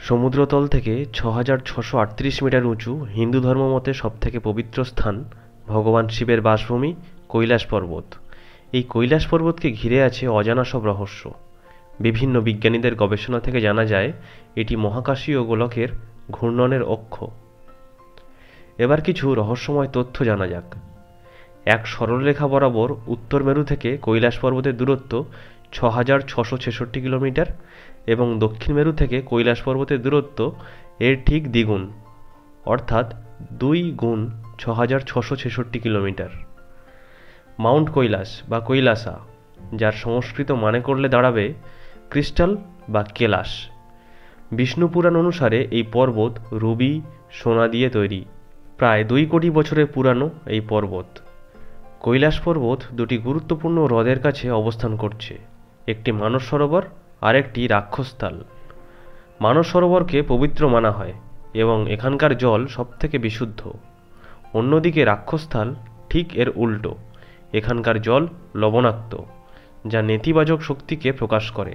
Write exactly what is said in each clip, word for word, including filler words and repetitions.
সমুদ্রতল থেকে ছ হাজার ছশো আটত্রিশ মিটার উঁচু হিন্দু ধর্মমতে সবথেকে পবিত্র স্থান ভগবান শিবের বাসভূমি কৈলাস পর্বত। এই কৈলাস পর্বতকে ঘিরে আছে অজানা সব রহস্য। বিভিন্ন বিজ্ঞানীদের গবেষণা থেকে জানা যায় এটি মহাকাশীয় গোলকের ঘূর্ণনের অক্ষ। এবার কিছু রহস্যময় তথ্য জানা যাক। এক সরলরেখা বরাবর উত্তর মেরু থেকে কৈলাস পর্বতের দূরত্ব ছ হাজার ছশো ছেষট্টি কিলোমিটার এবং দক্ষিণ মেরু থেকে কৈলাস পর্বতের দূরত্ব এর ঠিক দ্বিগুণ, অর্থাৎ দুই গুণ ছ হাজার ছশো ছেষট্টি কিলোমিটার। মাউন্ট কৈলাস বা কৈলাসা, যার সংস্কৃত মানে করলে দাঁড়াবে ক্রিস্টাল বা কেলাস। বিষ্ণু পুরাণ অনুসারে এই পর্বত রুবি, সোনা দিয়ে তৈরি। প্রায় দুই কোটি বছরের পুরানো এই পর্বত। কৈলাস পর্বত দুটি গুরুত্বপূর্ণ হ্রদের কাছে অবস্থান করছে, একটি মানস সরোবর আর একটি রাক্ষসতাল। মানস সরোবরকে পবিত্র মানা হয় এবং এখানকার জল সবথেকে বিশুদ্ধ। অন্যদিকে রাক্ষসতাল ঠিক এর উল্টো, এখানকার জল লবণাক্ত, যা নেতিবাচক শক্তিকে প্রকাশ করে।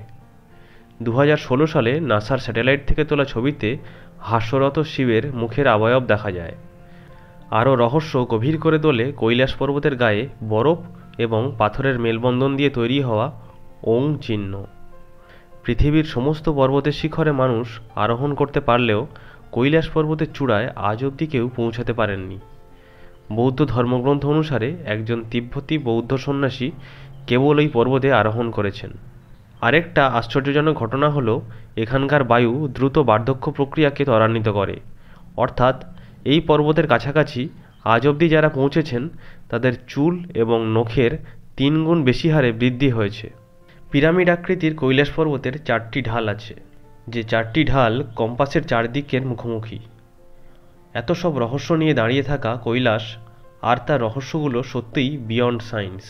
দু হাজার ষোলো সালে নাসার স্যাটেলাইট থেকে তোলা ছবিতে হাস্যরত শিবের মুখের অবয়ব দেখা যায়। আরও রহস্য গভীর করে তোলে কৈলাস পর্বতের গায়ে বরফ এবং পাথরের মেলবন্ধন দিয়ে তৈরি হওয়া ওং চিহ্ন। পৃথিবীর সমস্ত পর্বতের শিখরে মানুষ আরোহণ করতে পারলেও কৈলাস পর্বতের চূড়ায় আজ অবধি কেউ পৌঁছাতে পারেননি। বৌদ্ধ ধর্মগ্রন্থ অনুসারে একজন তিব্বতী বৌদ্ধ সন্ন্যাসী কেবল এই পর্বতে আরোহণ করেছেন। আরেকটা আশ্চর্যজনক ঘটনা হলো এখানকার বায়ু দ্রুত বার্ধক্য প্রক্রিয়াকে ত্বরান্বিত করে, অর্থাৎ এই পর্বতের কাছাকাছি আজ অবধি যারা পৌঁছেছেন তাদের চুল এবং নখের তিন গুণ বেশি হারে বৃদ্ধি হয়েছে। পিরামিড আকৃতির কৈলাস পর্বতের চারটি ঢাল আছে, যে চারটি ঢাল কম্পাসের চারদিকের মুখোমুখি। এত সব রহস্য নিয়ে দাঁড়িয়ে থাকা কৈলাস আর তার রহস্যগুলো সত্যিই বিয়ন্ড সায়েন্স।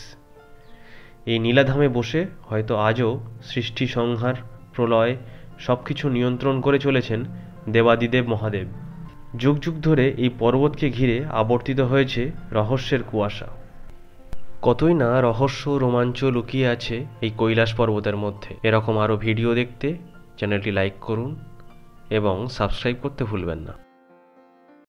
এই নীলাধামে বসে হয়তো আজও সৃষ্টি, সংহার, প্রলয় সব কিছু নিয়ন্ত্রণ করে চলেছেন দেবাদিদেব মহাদেব। যুগ যুগ ধরে এই পর্বতকে ঘিরে আবর্তিত হয়েছে রহস্যের কুয়াশা। কতই না রহস্য, রোমাঞ্চ লুকিয়ে আছে এই কৈলাস পর্বতের মধ্যে। এরকম আরও ভিডিও দেখতে চ্যানেলটি লাইক করুন এবং সাবস্ক্রাইব করতে ভুলবেন না।